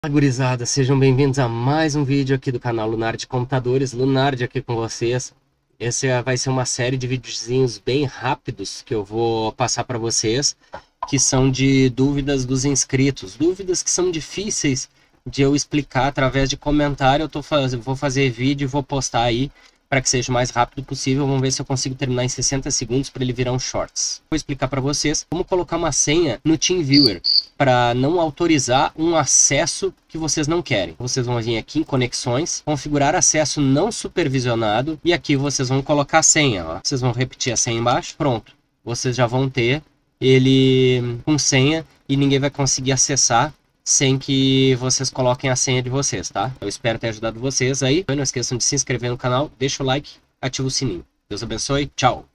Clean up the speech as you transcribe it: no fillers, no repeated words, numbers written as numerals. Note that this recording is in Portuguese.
Fala, gurizada, sejam bem-vindos a mais um vídeo aqui do canal Lunard Computadores. Lunard aqui com vocês. Esse vai ser uma série de videozinhos bem rápidos que eu vou passar para vocês, que são de dúvidas dos inscritos, dúvidas que são difíceis de eu explicar através de comentário. Vou fazer vídeo e vou postar aí para que seja o mais rápido possível. Vamos ver se eu consigo terminar em 60 segundos para ele virar um shorts. Vou explicar para vocês como colocar uma senha no TeamViewer para não autorizar um acesso que vocês não querem. Vocês vão vir aqui em conexões, configurar acesso não supervisionado e aqui vocês vão colocar a senha. Ó. Vocês vão repetir a senha embaixo, pronto. Vocês já vão ter ele com senha e ninguém vai conseguir acessar sem que vocês coloquem a senha de vocês, tá? Eu espero ter ajudado vocês aí. Não esqueçam de se inscrever no canal, deixa o like, ativa o sininho. Deus abençoe, tchau!